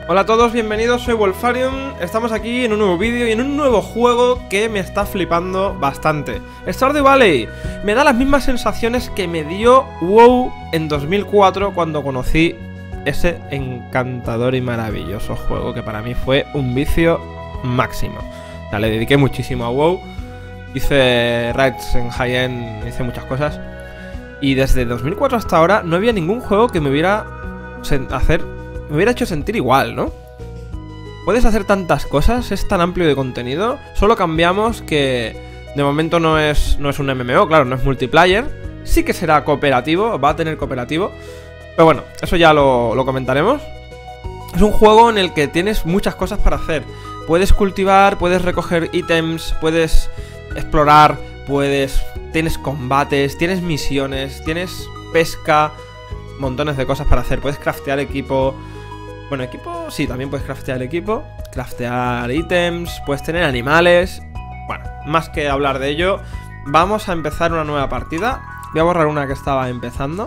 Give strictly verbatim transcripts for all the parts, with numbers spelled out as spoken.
Hola a todos, bienvenidos, soy Wolfarium. Estamos aquí en un nuevo vídeo y en un nuevo juego que me está flipando bastante. Stardew Valley me da las mismas sensaciones que me dio WoW en dos mil cuatro cuando conocí ese encantador y maravilloso juego que para mí fue un vicio máximo. O sea, le dediqué muchísimo a WoW, hice raids en high-end, hice muchas cosas. Y desde dos mil cuatro hasta ahora no había ningún juego que me hubiera hacer me hubiera hecho sentir igual, ¿no? Puedes hacer tantas cosas, es tan amplio de contenido. Solo cambiamos que de momento no es, no es un M M O, claro, no es multiplayer. Sí que será cooperativo, va a tener cooperativo. Pero bueno, eso ya lo, lo comentaremos. Es un juego en el que tienes muchas cosas para hacer. Puedes cultivar, puedes recoger ítems, puedes explorar, puedes... Tienes combates, tienes misiones, tienes pesca, montones de cosas para hacer. Puedes craftear equipo. Bueno, equipo, sí, también puedes craftear equipo, craftear ítems, puedes tener animales. Bueno, más que hablar de ello, vamos a empezar una nueva partida. Voy a borrar una que estaba empezando.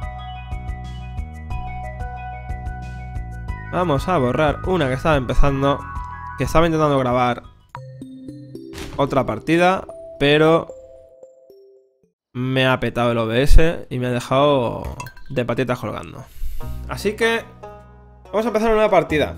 Vamos a borrar una que estaba empezando, que estaba intentando grabar otra partida, pero me ha petado el O B S y me ha dejado de patitas colgando. Así que vamos a empezar una nueva partida.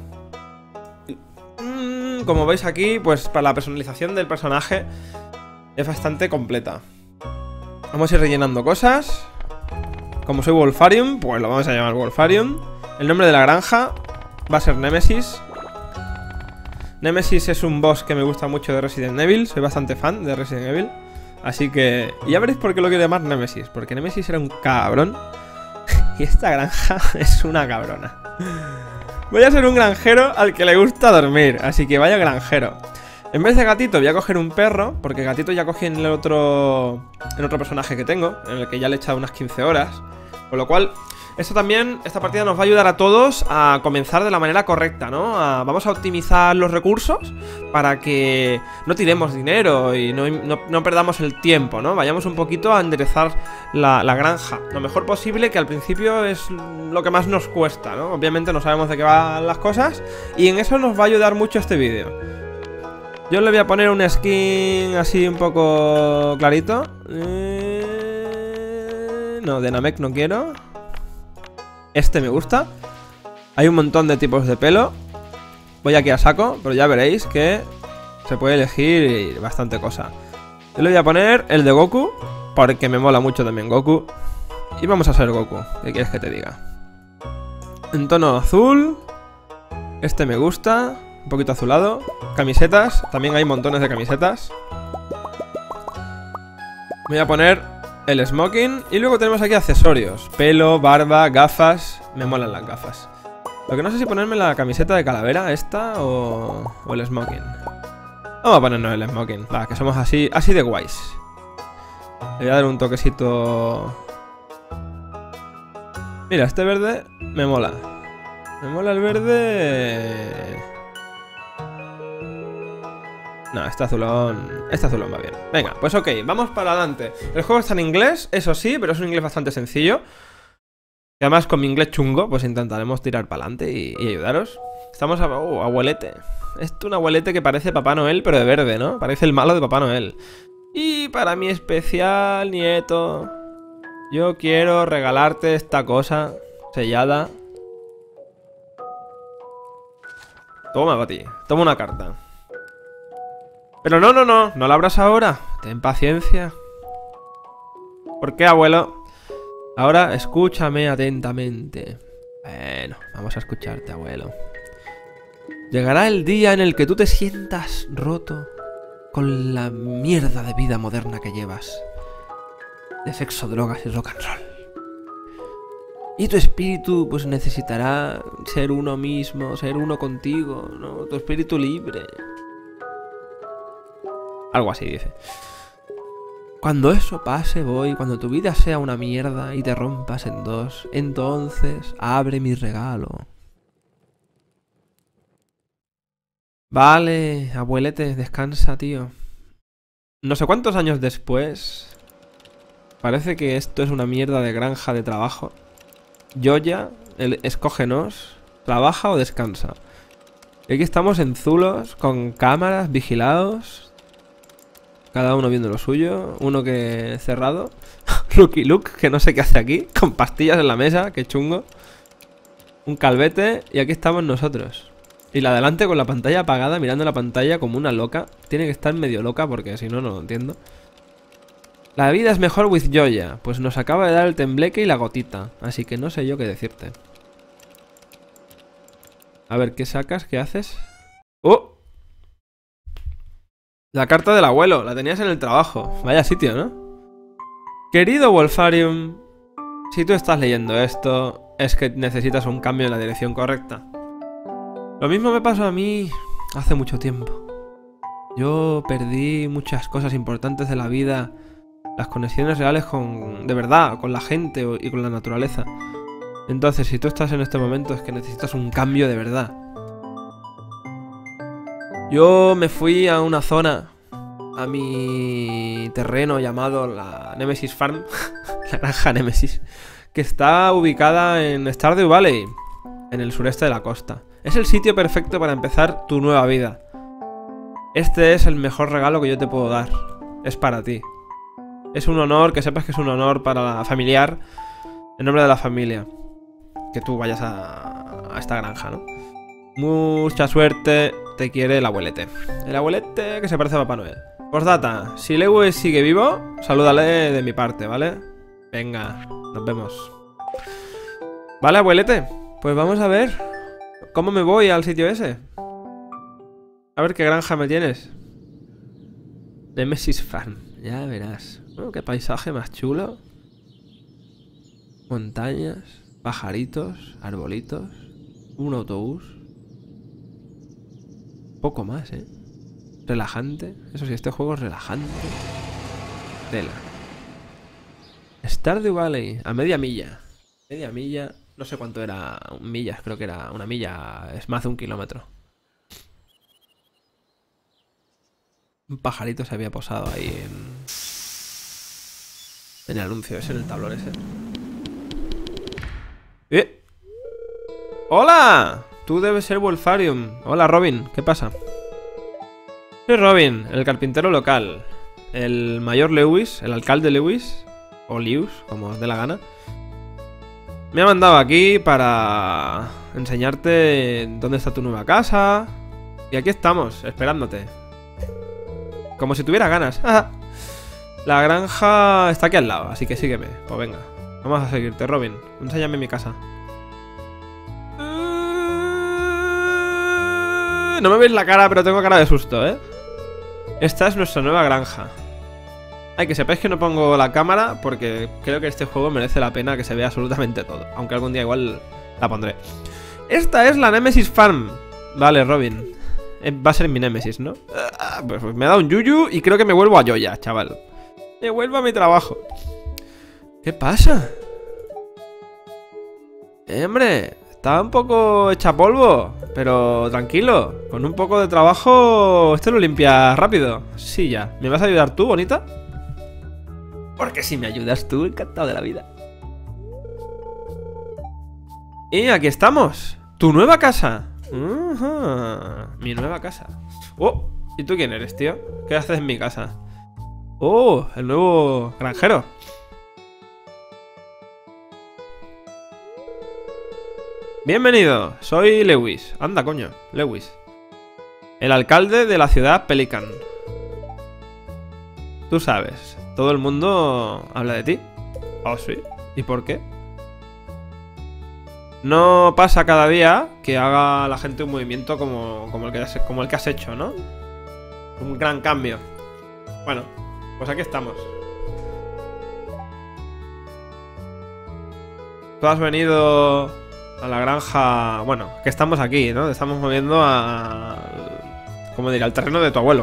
mm, Como veis aquí, pues para la personalización del personaje es bastante completa. Vamos a ir rellenando cosas. Como soy Wolfarium, pues lo vamos a llamar Wolfarium. El nombre de la granja va a ser Nemesis. Nemesis es un boss que me gusta mucho de Resident Evil. Soy bastante fan de Resident Evil. Así que y ya veréis por qué lo quiero llamar Nemesis. Porque Nemesis era un cabrón y esta granja es una cabrona. Voy a ser un granjero al que le gusta dormir, así que vaya granjero. En vez de gatito voy a coger un perro, porque gatito ya cogí en el otro en otro personaje que tengo, en el que ya le he echado unas quince horas. Con lo cual, esto también, esta partida nos va a ayudar a todos a comenzar de la manera correcta, ¿no? A, vamos a optimizar los recursos para que no tiremos dinero y no, no, no perdamos el tiempo, ¿no? Vayamos un poquito a enderezar la, la granja lo mejor posible, que al principio es lo que más nos cuesta, ¿no? Obviamente no sabemos de qué van las cosas y en eso nos va a ayudar mucho este vídeo. Yo le voy a poner un skin así un poco clarito. Eh... No, de Namek no quiero. Este me gusta. Hay un montón de tipos de pelo. Voy aquí a saco, pero ya veréis que se puede elegir bastante cosa. Yo le voy a poner el de Goku, porque me mola mucho también Goku. Y vamos a ser Goku, ¿qué quieres que te diga? En tono azul. Este me gusta, un poquito azulado. Camisetas, también hay montones de camisetas. Voy a poner el smoking. Y luego tenemos aquí accesorios: pelo, barba, gafas. Me molan las gafas. Lo que no sé si ponerme la camiseta de calavera, esta o, o el smoking. Vamos a ponernos el smoking, va, que somos así, así de guays. Le voy a dar un toquecito. Mira, este verde me mola. Me mola el verde. No, este azulón, este azulón va bien. Venga, pues ok, vamos para adelante. El juego está en inglés, eso sí, pero es un inglés bastante sencillo. Y además con mi inglés chungo, pues intentaremos tirar para adelante y, y ayudaros. Estamos a... Oh, abuelete. Esto es un abuelete que parece Papá Noel, pero de verde, ¿no? Parece el malo de Papá Noel. Y para mi especial nieto, yo quiero regalarte esta cosa sellada. Toma para ti, toma una carta. Pero no, no, no, no la abras ahora. Ten paciencia. ¿Por qué, abuelo? Ahora escúchame atentamente. Bueno, vamos a escucharte, abuelo. Llegará el día en el que tú te sientas roto con la mierda de vida moderna que llevas. De sexo, drogas y rock and roll. Y tu espíritu pues necesitará ser uno mismo, ser uno contigo, ¿no? Tu espíritu libre. Algo así dice. Cuando eso pase, voy, cuando tu vida sea una mierda y te rompas en dos, entonces abre mi regalo. Vale, abuelete, descansa, tío. No sé cuántos años después, parece que esto es una mierda de granja de trabajo. Yoya, el escógenos. ¿Trabaja o descansa? Y aquí estamos en zulos, con cámaras, vigilados. Cada uno viendo lo suyo. Uno que cerrado. Lucky Luke, que no sé qué hace aquí. Con pastillas en la mesa, qué chungo. Un calvete. Y aquí estamos nosotros. Y la de adelante con la pantalla apagada, mirando la pantalla como una loca. Tiene que estar medio loca porque si no, no lo entiendo. La vida es mejor with Joya. Pues nos acaba de dar el tembleque y la gotita. Así que no sé yo qué decirte. A ver, ¿qué sacas? ¿Qué haces? ¡Oh! La carta del abuelo. La tenías en el trabajo. Vaya sitio, ¿no? Querido Wolfarium, si tú estás leyendo esto, es que necesitas un cambio en la dirección correcta. Lo mismo me pasó a mí hace mucho tiempo. Yo perdí muchas cosas importantes de la vida. Las conexiones reales con... de verdad, con la gente y con la naturaleza. Entonces, si tú estás en este momento, es que necesitas un cambio de verdad. Yo me fui a una zona, a mi terreno llamado la Nemesis Farm, la granja Nemesis, que está ubicada en Stardew Valley, en el sureste de la costa. Es el sitio perfecto para empezar tu nueva vida. Este es el mejor regalo que yo te puedo dar. Es para ti. Es un honor, que sepas que es un honor para la familiar, en nombre de la familia, que tú vayas a, a esta granja, ¿no? Mucha suerte, te quiere el abuelete. El abuelete que se parece a Papá Noel. Postdata, si Lewis sigue vivo, salúdale de mi parte, ¿vale? Venga, nos vemos. Vale, abuelete, pues vamos a ver cómo me voy al sitio ese. A ver qué granja me tienes. Nemesis Farm, ya verás. Oh, qué paisaje más chulo. Montañas, pajaritos, arbolitos, un autobús. Poco más, ¿eh? Relajante. Eso sí, este juego es relajante. Tela. Stardew Valley, a media milla. Media milla, no sé cuánto era. Millas, creo que era una milla. Es más de un kilómetro. Un pajarito se había posado ahí en... en el anuncio ese, en el tablón ese. ¡Eh! ¡Hola! Tú debes ser Wolfarium. Hola, Robin. ¿Qué pasa? Soy Robin, el carpintero local. El mayor Lewis, el alcalde Lewis, o Lewis, como os dé la gana, me ha mandado aquí para enseñarte dónde está tu nueva casa. Y aquí estamos, esperándote. Como si tuviera ganas. La granja está aquí al lado, así que sígueme. Pues venga, vamos a seguirte, Robin. Enséñame mi casa. No me veis la cara, pero tengo cara de susto, ¿eh? Esta es nuestra nueva granja. Ay, que sepáis que no pongo la cámara porque creo que este juego merece la pena que se vea absolutamente todo. Aunque algún día igual la pondré. Esta es la Nemesis Farm. Vale, Robin. Eh, va a ser mi Nemesis, ¿no? Ah, pues me ha dado un yuyu y creo que me vuelvo a Joya, chaval. Me vuelvo a mi trabajo. ¿Qué pasa? Eh, hombre, está un poco hecha polvo, pero tranquilo. Con un poco de trabajo esto lo limpias rápido. Sí, ya. ¿Me vas a ayudar tú, bonita? Porque si me ayudas tú, encantado de la vida. Y aquí estamos. Tu nueva casa. Uh-huh. Mi nueva casa. Oh, ¿y tú quién eres, tío? ¿Qué haces en mi casa? Oh, el nuevo granjero. Bienvenido, soy Lewis. Anda, coño, Lewis. El alcalde de la ciudad Pelican. Tú sabes, todo el mundo habla de ti. Oh, sí. ¿Y por qué? No pasa cada día que haga la gente un movimiento como, como, el que has, como el que has hecho, ¿no? Un gran cambio. Bueno, pues aquí estamos. Tú has venido a la granja... Bueno, que estamos aquí, ¿no? Estamos moviendo a... ¿Cómo diría? Al terreno de tu abuelo.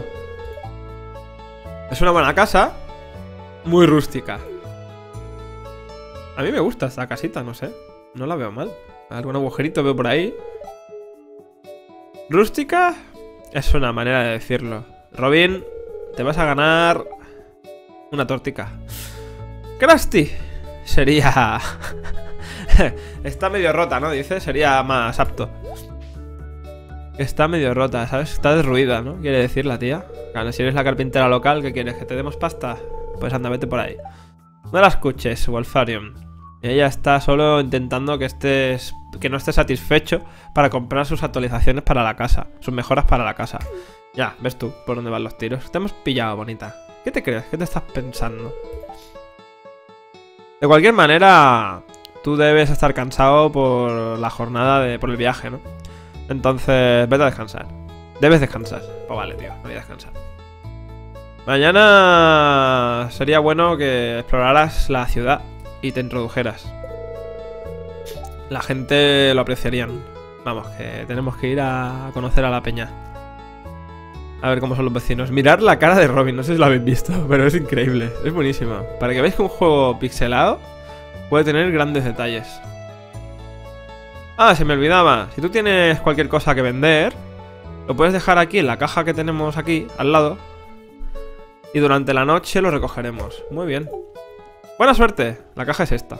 Es una buena casa. Muy rústica. A mí me gusta esta casita, no sé. No la veo mal. Algún agujerito veo por ahí. ¿Rústica? Es una manera de decirlo. Robin, te vas a ganar una tortica. Krusty sería Está medio rota, ¿no? Dice, sería más apto. Está medio rota, ¿sabes? Está derruida, ¿no? Quiere decir la tía. Claro, si eres la carpintera local, ¿qué quieres? ¿Que te demos pasta? Pues anda, vete por ahí. No la escuches, Wolfarium. Ella está solo intentando que estés... que no esté satisfecho para comprar sus actualizaciones para la casa. Sus mejoras para la casa. Ya, ves tú por dónde van los tiros. Te hemos pillado, bonita. ¿Qué te crees? ¿Qué te estás pensando? De cualquier manera, tú debes estar cansado por la jornada, de, por el viaje, ¿no? Entonces, vete a descansar. Debes descansar. Pues vale, tío, voy a descansar. Mañana sería bueno que exploraras la ciudad y te introdujeras. La gente lo apreciarían. Vamos, que tenemos que ir a conocer a la peña. A ver cómo son los vecinos. Mirad la cara de Robin, no sé si lo habéis visto, pero es increíble, es buenísima. Para que veáis que un juego pixelado puede tener grandes detalles. Ah, se me olvidaba. Si tú tienes cualquier cosa que vender, lo puedes dejar aquí en la caja que tenemos aquí, al lado. Y durante la noche lo recogeremos. Muy bien. Buena suerte. La caja es esta.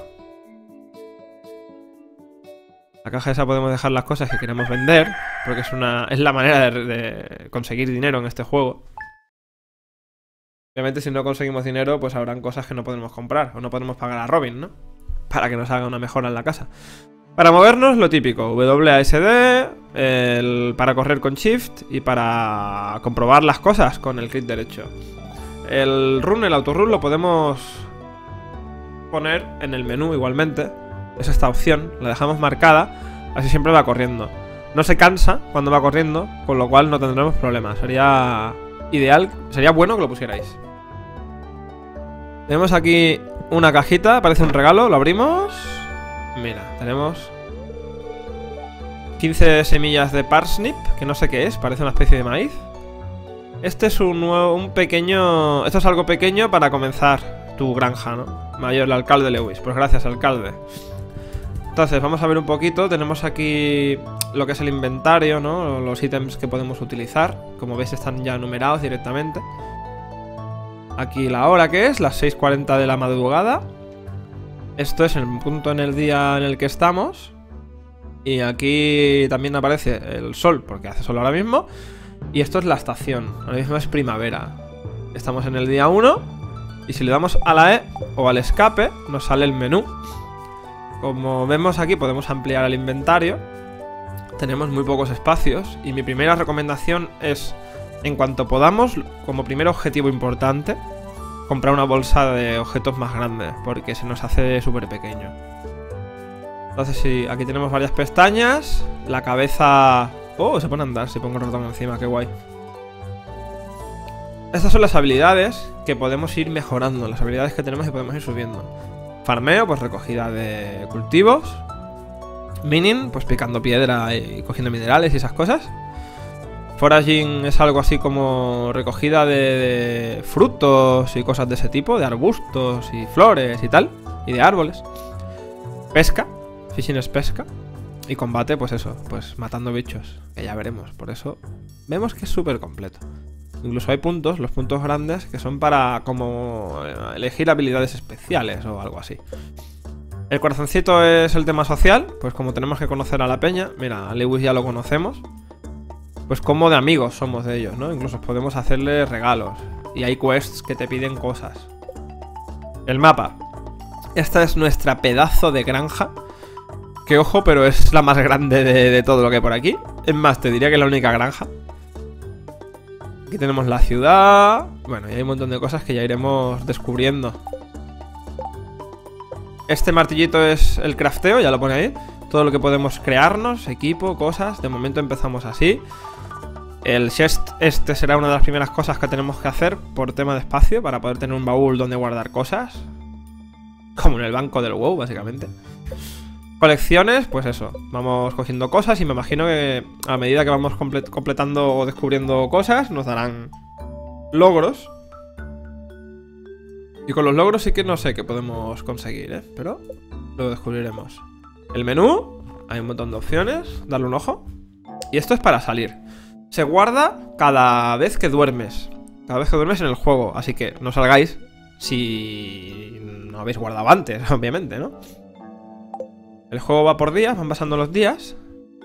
La caja esa podemos dejar las cosas que queremos vender, porque es una es la manera de, de conseguir dinero en este juego. Obviamente si no conseguimos dinero, pues habrán cosas que no podemos comprar, o no podemos pagar a Robin, ¿no? Para que nos haga una mejora en la casa. Para movernos, lo típico, W A S D, el, para correr con Shift y para comprobar las cosas con el clic derecho. El run, el autorun, lo podemos poner en el menú igualmente. Es esta opción, la dejamos marcada, así siempre va corriendo. No se cansa cuando va corriendo, con lo cual no tendremos problemas. Sería ideal, sería bueno que lo pusierais. Tenemos aquí una cajita, parece un regalo, lo abrimos. Mira, tenemos quince semillas de parsnip, que no sé qué es, parece una especie de maíz. Este es un nuevo, un pequeño... Esto es algo pequeño para comenzar tu granja, ¿no? Mayor, el alcalde Lewis. Pues gracias, alcalde. Entonces, vamos a ver un poquito. Tenemos aquí lo que es el inventario, ¿no? Los ítems que podemos utilizar. Como veis, están ya numerados directamente. Aquí la hora que es, las seis cuarenta de la madrugada. Esto es el punto en el día en el que estamos. Y aquí también aparece el sol, porque hace sol ahora mismo. Y esto es la estación, ahora mismo es primavera. Estamos en el día uno. Y si le damos a la E o al escape, nos sale el menú. Como vemos aquí, podemos ampliar el inventario. Tenemos muy pocos espacios. Y mi primera recomendación es, en cuanto podamos, como primer objetivo importante, comprar una bolsa de objetos más grande, porque se nos hace súper pequeño. Entonces sí, aquí tenemos varias pestañas. La cabeza... Oh, se pone a andar si pongo el ratón encima, qué guay. Estas son las habilidades que podemos ir mejorando, las habilidades que tenemos y podemos ir subiendo. Farmeo, pues recogida de cultivos. Mining, pues picando piedra y cogiendo minerales y esas cosas. Foraging es algo así como recogida de, de frutos y cosas de ese tipo, de arbustos y flores y tal, y de árboles. Pesca, fishing es pesca. Y combate, pues eso, pues matando bichos, que ya veremos. Por eso vemos que es súper completo. Incluso hay puntos, los puntos grandes, que son para como elegir habilidades especiales o algo así. El corazoncito es el tema social, pues como tenemos que conocer a la peña. Mira, a Lewis ya lo conocemos. Pues como de amigos somos de ellos, ¿no? Incluso podemos hacerle regalos. Y hay quests que te piden cosas. El mapa. Esta es nuestra pedazo de granja. Que ojo, pero es la más grande de, de todo lo que hay por aquí. Es más, te diría que es la única granja. Aquí tenemos la ciudad. Bueno, y hay un montón de cosas que ya iremos descubriendo. Este martillito es el crafteo, ya lo pone ahí. Todo lo que podemos crearnos, equipo, cosas. De momento empezamos así. El chest este será una de las primeras cosas que tenemos que hacer por tema de espacio, para poder tener un baúl donde guardar cosas. Como en el banco del WoW, básicamente. Colecciones, pues eso, vamos cogiendo cosas y me imagino que a medida que vamos complet completando o descubriendo cosas, nos darán logros. Y con los logros sí que no sé qué podemos conseguir, ¿eh? Pero lo descubriremos. El menú, hay un montón de opciones, darle un ojo. Y esto es para salir. Se guarda cada vez que duermes. Cada vez que duermes en el juego, así que no salgáis si no habéis guardado antes, obviamente, ¿no? El juego va por días, van pasando los días.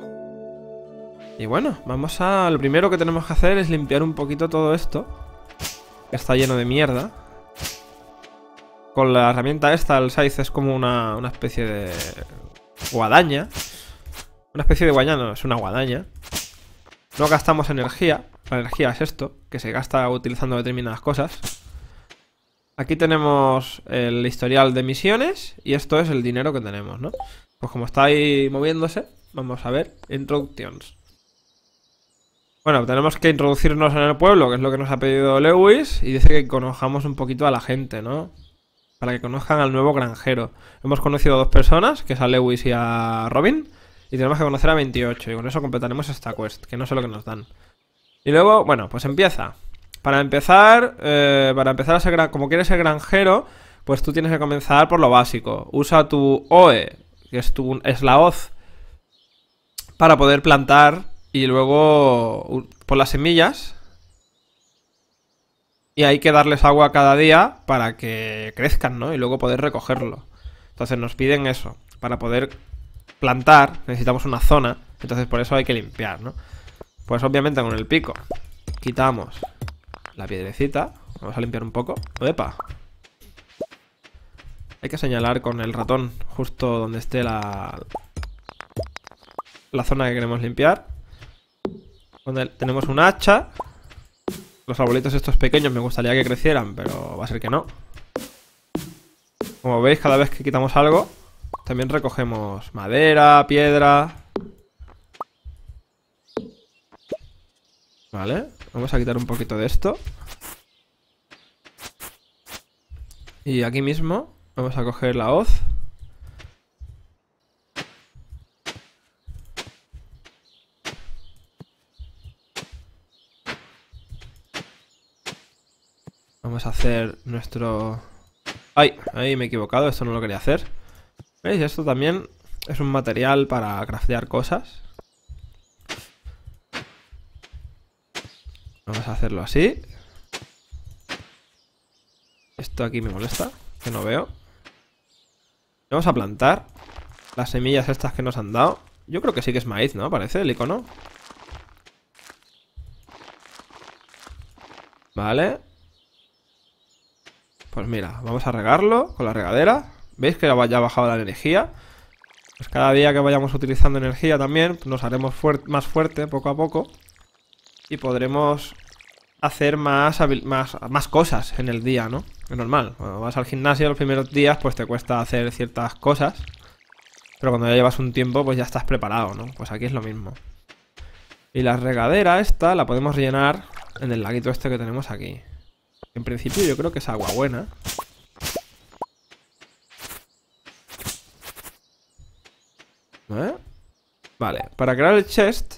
Y bueno, vamos a... Lo primero que tenemos que hacer es limpiar un poquito todo esto, que está lleno de mierda. Con la herramienta esta, el scythe es como una, una especie de guadaña. Una especie de guadaña, no, es una guadaña. No gastamos energía. La energía es esto, que se gasta utilizando determinadas cosas. Aquí tenemos el historial de misiones y esto es el dinero que tenemos, ¿no? Pues como está ahí moviéndose, vamos a ver, introductions. Bueno, tenemos que introducirnos en el pueblo, que es lo que nos ha pedido Lewis, y dice que conozcamos un poquito a la gente, ¿no? Para que conozcan al nuevo granjero. Hemos conocido a dos personas, que es a Lewis y a Robin, y tenemos que conocer a veintiocho, y con eso completaremos esta quest, que no sé lo que nos dan. Y luego, bueno, pues empieza. Para empezar, eh, para empezar a ser gran... como quieres ser granjero, pues tú tienes que comenzar por lo básico. Usa tu O E, que es tu es la hoz, para poder plantar y luego por las semillas. Y hay que darles agua cada día para que crezcan, ¿no? Y luego poder recogerlo. Entonces nos piden eso. Para poder plantar necesitamos una zona. Entonces por eso hay que limpiar, ¿no? Pues obviamente con el pico quitamos la piedrecita. Vamos a limpiar un poco. ¡Epa! Hay que señalar con el ratón justo donde esté la, la zona que queremos limpiar. Donde tenemos un hacha. Los arbolitos estos pequeños me gustaría que crecieran, pero va a ser que no. Como veis, cada vez que quitamos algo, también recogemos madera, piedra. Vale, vamos a quitar un poquito de esto. Y aquí mismo vamos a coger la hoz. Vamos a hacer nuestro... ¡Ay! Ahí me he equivocado, esto no lo quería hacer. ¿Veis? Esto también es un material para craftear cosas. Vamos a hacerlo así. Esto aquí me molesta, que no veo. Vamos a plantar las semillas estas que nos han dado. Yo creo que sí que es maíz, ¿no? Parece el icono. Vale. Pues mira, vamos a regarlo con la regadera. ¿Veis que ya ha bajado la energía? Pues cada día que vayamos utilizando energía también nos haremos fuer- más fuerte poco a poco. Y podremos hacer más, más, más cosas en el día, ¿no? Es normal. Cuando vas al gimnasio los primeros días pues te cuesta hacer ciertas cosas. Pero cuando ya llevas un tiempo pues ya estás preparado, ¿no? Pues aquí es lo mismo. Y la regadera esta la podemos rellenar en el laguito este que tenemos aquí. En principio yo creo que es agua buena. ¿Eh? Vale, para crear el chest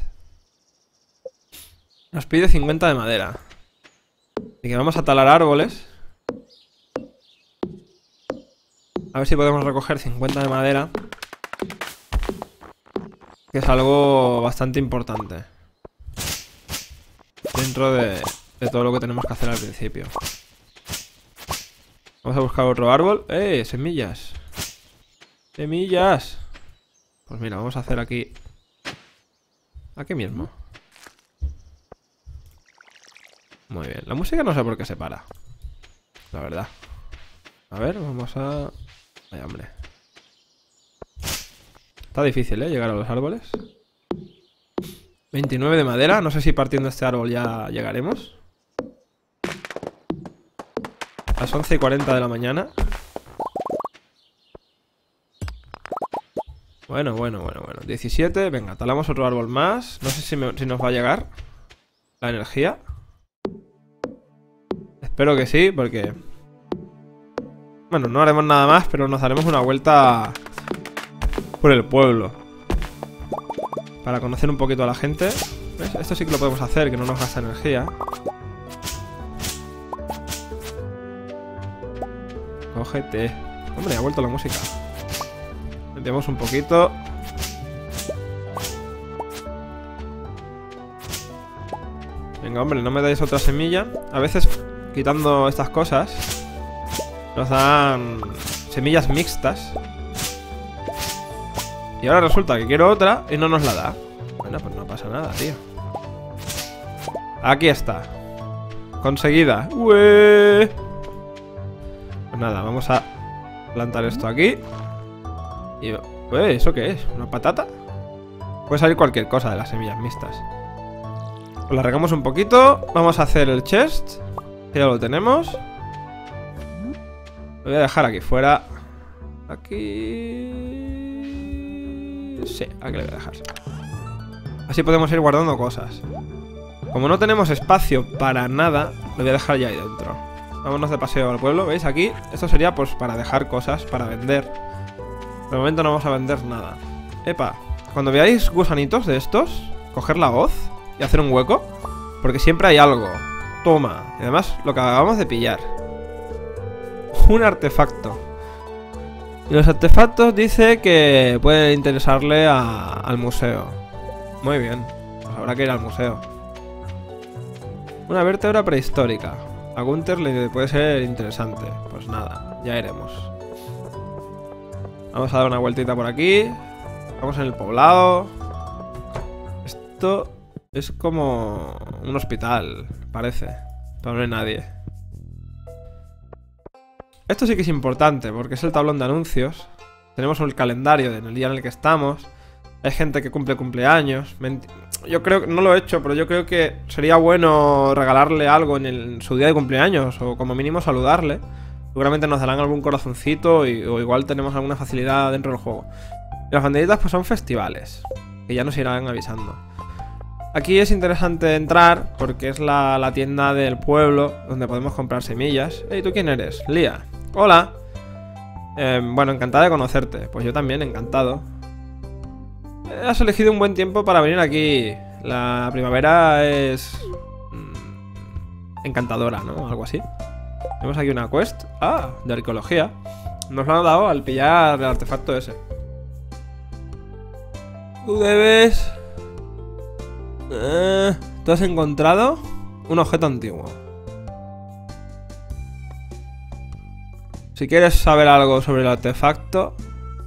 nos pide cincuenta de madera. Y que vamos a talar árboles. A ver si podemos recoger cincuenta de madera, que es algo bastante importante dentro de, de todo lo que tenemos que hacer al principio. Vamos a buscar otro árbol. ¡Eh! Semillas. Semillas. Pues mira, vamos a hacer aquí. Aquí mismo. Muy bien. La música no sé por qué se para, la verdad. A ver, vamos a... Ay, hombre. Está difícil, ¿eh? Llegar a los árboles. veintinueve de madera. No sé si partiendo este árbol ya llegaremos. A las once y cuarenta de la mañana. Bueno, bueno, bueno, bueno. diecisiete. Venga, talamos otro árbol más. No sé si, me, si nos va a llegar la energía. Espero que sí, porque... Bueno, no haremos nada más, pero nos daremos una vuelta por el pueblo para conocer un poquito a la gente. ¿Ves? Esto sí que lo podemos hacer, que no nos gasta energía. Cógete. Hombre, ha vuelto la música. Metemos un poquito. Venga, hombre, no me dais otra semilla. A veces, quitando estas cosas, nos dan semillas mixtas. Y ahora resulta que quiero otra y no nos la da. Bueno, pues no pasa nada, tío. Aquí está. Conseguida. ¡Ué! Pues nada, vamos a plantar esto aquí. Y... Ué, ¿eso qué es? ¿Una patata? Puede salir cualquier cosa de las semillas mixtas. Pues la regamos un poquito. Vamos a hacer el chest, que ya lo tenemos. Lo voy a dejar aquí fuera. Aquí... Sí, aquí lo voy a dejar. Así podemos ir guardando cosas. Como no tenemos espacio para nada, lo voy a dejar ya ahí dentro. Vámonos de paseo al pueblo, ¿veis? Aquí, esto sería pues para dejar cosas, para vender. De momento no vamos a vender nada. Epa, cuando veáis gusanitos de estos, coger la hoz y hacer un hueco, porque siempre hay algo. Toma, y además lo que acabamos de pillar. Un artefacto. Y los artefactos dice que pueden interesarle a, al museo. Muy bien, pues habrá que ir al museo. Una vértebra prehistórica. A Gunther le puede ser interesante. Pues nada, ya iremos. Vamos a dar una vueltita por aquí. Vamos en el poblado. Esto es como un hospital, parece. Pero no hay nadie. Esto sí que es importante porque es el tablón de anuncios. Tenemos el calendario del día en el que estamos. Hay gente que cumple cumpleaños. Yo creo que no lo he hecho, pero yo creo que sería bueno regalarle algo en, el, en su día de cumpleaños, o como mínimo saludarle. Seguramente nos darán algún corazoncito y, o igual tenemos alguna facilidad dentro del juego. Y las banderitas pues son festivales, que ya nos irán avisando. Aquí es interesante entrar porque es la, la tienda del pueblo donde podemos comprar semillas. Hey, ¿tú quién eres? Lía. Hola. Eh, bueno, encantada de conocerte. Pues yo también, encantado. Has elegido un buen tiempo para venir aquí. La primavera es... Mmm, encantadora, ¿no? Algo así. Tenemos aquí una quest. Ah, de arqueología. Nos lo han dado al pillar el artefacto ese. Tú debes... Eh, ¿Tú has encontrado un objeto antiguo? Si quieres saber algo sobre el artefacto,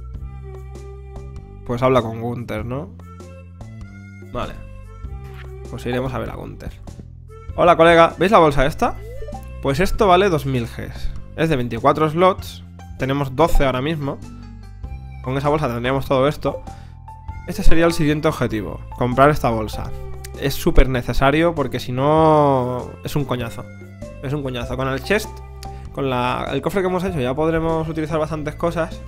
pues habla con Gunther, ¿no? Vale. Pues iremos a ver a Gunther. Hola, colega. ¿Veis la bolsa esta? Pues esto vale dos mil Gs. Es de veinticuatro slots. Tenemos doce ahora mismo. Con esa bolsa tendríamos todo esto. Este sería el siguiente objetivo. Comprar esta bolsa. Es súper necesario porque si no... es un coñazo. Es un coñazo. Con el chest, con la, el cofre que hemos hecho, ya podremos utilizar bastantes cosas.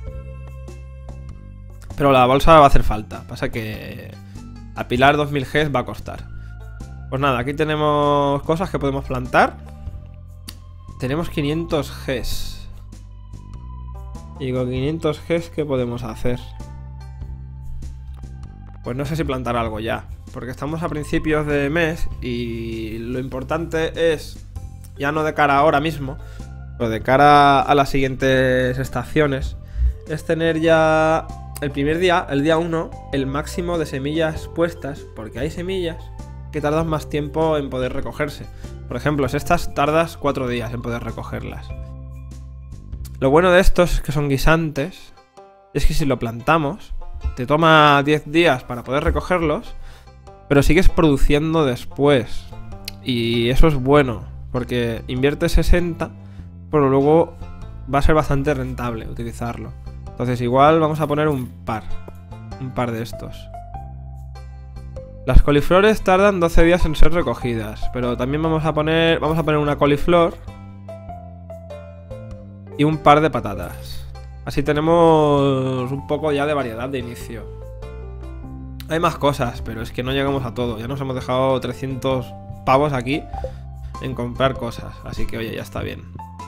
Pero la bolsa va a hacer falta. Pasa que apilar dos mil Gs va a costar. Pues nada, aquí tenemos cosas que podemos plantar. Tenemos quinientos Gs. Y con quinientos Gs, ¿qué podemos hacer? Pues no sé si plantar algo ya. Porque estamos a principios de mes y lo importante es, ya no de cara a ahora mismo, pero de cara a las siguientes estaciones, es tener ya el primer día, el día uno, el máximo de semillas puestas, porque hay semillas que tardan más tiempo en poder recogerse. Por ejemplo, estas tardas cuatro días en poder recogerlas. Lo bueno de estos, que son guisantes, es que si lo plantamos, te toma diez días para poder recogerlos, pero sigues produciendo después. Y eso es bueno, porque inviertes sesenta, pero luego va a ser bastante rentable utilizarlo. Entonces igual vamos a poner un par. Un par de estos. Las coliflores tardan doce días en ser recogidas, pero también vamos a poner, vamos a poner una coliflor y un par de patatas. Así tenemos un poco ya de variedad de inicio. Hay más cosas, pero es que no llegamos a todo. Ya nos hemos dejado trescientos pavos aquí en comprar cosas. Así que, oye, ya está bien.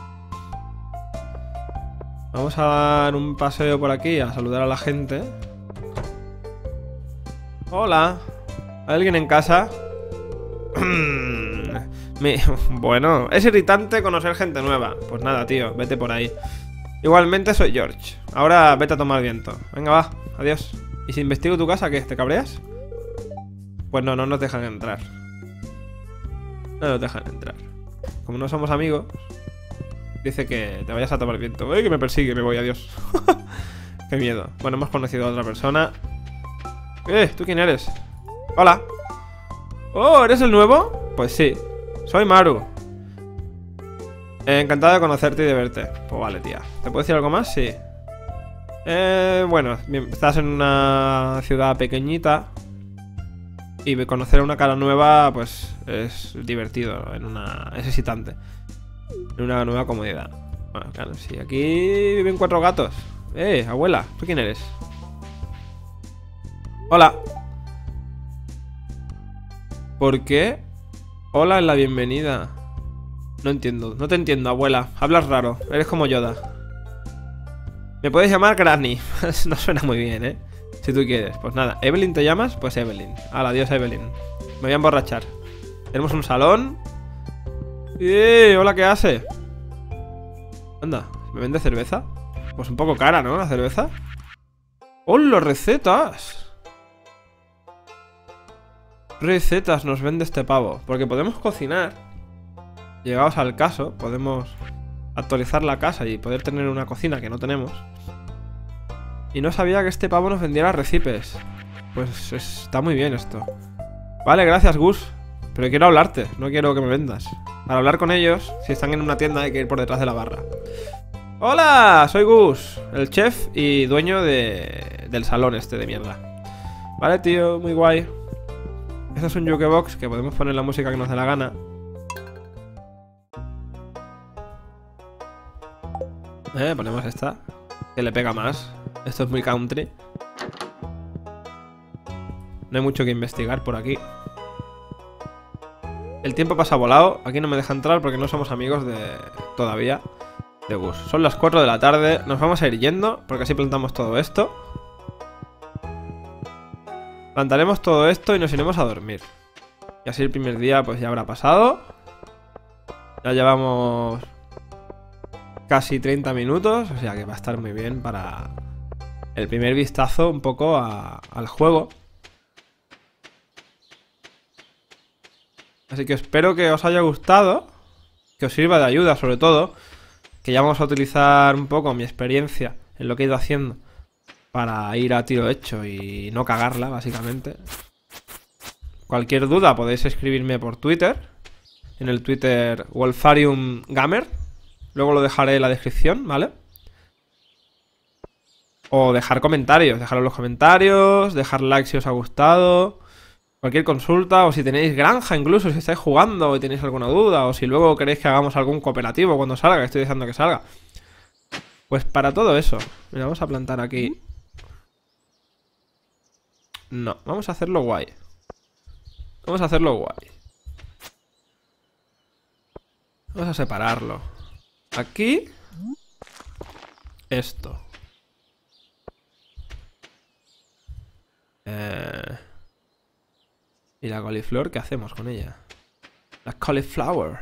Vamos a dar un paseo por aquí a saludar a la gente. Hola. ¿Hay alguien en casa? Mi... Bueno, es irritante conocer gente nueva. Pues nada, tío, vete por ahí. Igualmente soy George. Ahora vete a tomar viento. Venga, va, adiós. ¿Y si investigo tu casa, qué? ¿Te cabreas? Pues no, no nos dejan entrar. No nos dejan entrar. Como no somos amigos, dice que te vayas a tomar viento. ¡Ay, que me persigue! Me voy, adiós. Qué miedo. Bueno, hemos conocido a otra persona. Eh, ¿tú quién eres? Hola. Oh, ¿eres el nuevo? Pues sí, soy Maru. eh, Encantado de conocerte y de verte. Pues vale, tía. ¿Te puedo decir algo más? Sí. Eh, bueno, bien, estás en una ciudad pequeñita y conocer una cara nueva, pues, es divertido, en una, es excitante. En una nueva comunidad. Bueno, claro, sí, aquí viven cuatro gatos. Eh, abuela, ¿tú quién eres? Hola. ¿Por qué? Hola es la bienvenida. No entiendo, no te entiendo, abuela. Hablas raro, eres como Yoda. Me puedes llamar Granny. No suena muy bien, ¿eh? Si tú quieres, pues nada. ¿Evelyn te llamas? Pues Evelyn. Hala, adiós Evelyn. Me voy a emborrachar. Tenemos un salón. ¡Eh! Hola, ¿qué hace? Anda, ¿me vende cerveza? Pues un poco cara, ¿no? La cerveza. ¡Hola, recetas! Recetas nos vende este pavo. Porque podemos cocinar. Llegados al caso, podemos actualizar la casa y poder tener una cocina que no tenemos. Y no sabía que este pavo nos vendiera recipes. Pues está muy bien esto. Vale, gracias Gus. Pero quiero hablarte, no quiero que me vendas. Para hablar con ellos, si están en una tienda hay que ir por detrás de la barra. Hola, soy Gus, el chef y dueño de, del salón este de mierda. Vale, tío, muy guay. Este es un jukebox que podemos poner la música que nos dé la gana. Eh, ponemos esta, que le pega más. Esto es muy country. No hay mucho que investigar por aquí. El tiempo pasa volado. Aquí no me deja entrar porque no somos amigos de... todavía de Gus. Son las cuatro de la tarde. Nos vamos a ir yendo porque así plantamos todo esto. Plantaremos todo esto y nos iremos a dormir. Y así el primer día pues ya habrá pasado. Ya llevamos casi treinta minutos, o sea que va a estar muy bien para el primer vistazo un poco a, al juego. Así que espero que os haya gustado, que os sirva de ayuda sobre todo, que ya vamos a utilizar un poco mi experiencia en lo que he ido haciendo para ir a tiro hecho y no cagarla, básicamente. Cualquier duda podéis escribirme por Twitter, en el Twitter Wolfarium Gamer. Luego lo dejaré en la descripción, ¿vale? O dejar comentarios, dejarlo en los comentarios, dejar like si os ha gustado, cualquier consulta, o si tenéis granja incluso, si estáis jugando y tenéis alguna duda, o si luego queréis que hagamos algún cooperativo cuando salga, que estoy deseando que salga. Pues para todo eso, mira, vamos a plantar aquí. No, vamos a hacerlo guay. Vamos a hacerlo guay. Vamos a separarlo. Aquí. Esto. Eh... ¿Y la coliflor? ¿Qué hacemos con ella? La cauliflower.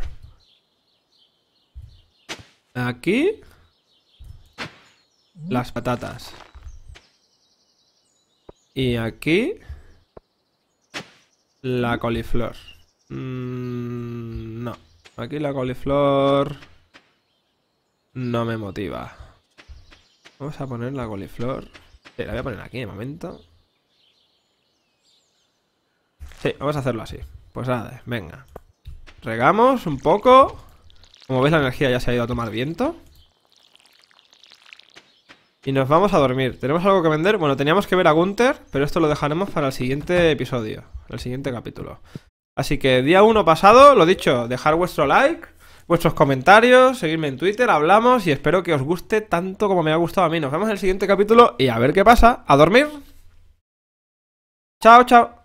Aquí. Las patatas. Y aquí. La coliflor. Mm, no. Aquí la coliflor no me motiva. Vamos a poner la coliflor. Sí, la voy a poner aquí de momento. Sí, vamos a hacerlo así. Pues nada, venga. Regamos un poco. Como veis la energía ya se ha ido a tomar viento. Y nos vamos a dormir. ¿Tenemos algo que vender? Bueno, teníamos que ver a Gunther, pero esto lo dejaremos para el siguiente episodio, el siguiente capítulo. Así que día uno pasado, lo dicho, dejar vuestro like, vuestros comentarios, seguirme en Twitter, hablamos y espero que os guste tanto como me ha gustado a mí. Nos vemos en el siguiente capítulo y a ver qué pasa. ¡A dormir! ¡Chao, chao!